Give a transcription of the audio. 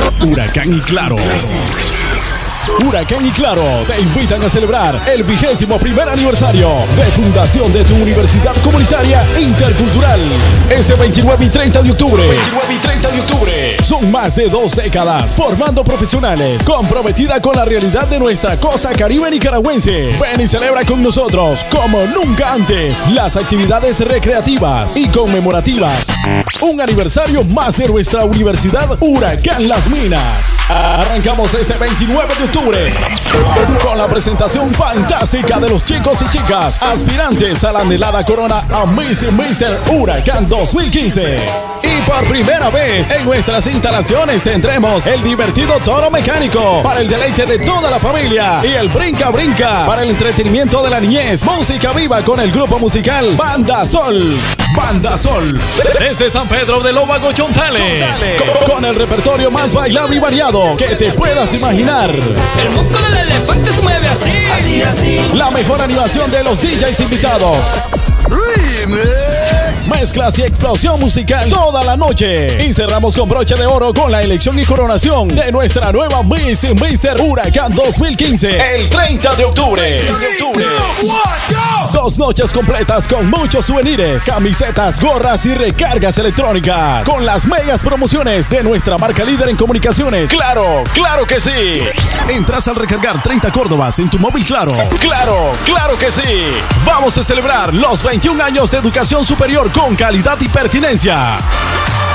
Huracán y Claro. Huracán y Claro te invitan a celebrar el 21º aniversario de fundación de tu Universidad Comunitaria Intercultural. Ese 29 y 30 de octubre. Son más de 2 décadas formando profesionales comprometida con la realidad de nuestra costa caribe nicaragüense. Ven y celebra con nosotros como nunca antes las actividades recreativas y conmemorativas. Un aniversario más de nuestra Universidad Huracán Las Minas. Arrancamos este 29 de octubre con la presentación fantástica de los chicos y chicas aspirantes a la anhelada corona a Miss y Mister Huracán 2015. Y por primera vez en nuestras instalaciones tendremos el divertido toro mecánico para el deleite de toda la familia y el brinca brinca para el entretenimiento de la niñez. Música viva con el grupo musical Banda Sol. Banda Sol desde San Pedro de Lobago, Chontales, con el repertorio más bailable y variado que te puedas imaginar. El moco del elefante se mueve así. La mejor animación de los DJs invitados. Mezclas y explosión musical toda la noche. Y cerramos con broche de oro con la elección y coronación de nuestra nueva Miss y Mister Huracán 2015 el 30 de octubre. 2 noches completas con muchos souvenirs, camisetas, gorras y recargas electrónicas con las megas promociones de nuestra marca líder en comunicaciones. ¡Claro! ¡Claro que sí! Entras al recargar 30 Córdobas en tu móvil Claro. ¡Claro! ¡Claro que sí! Vamos a celebrar los 21 años de educación superior con calidad y pertinencia.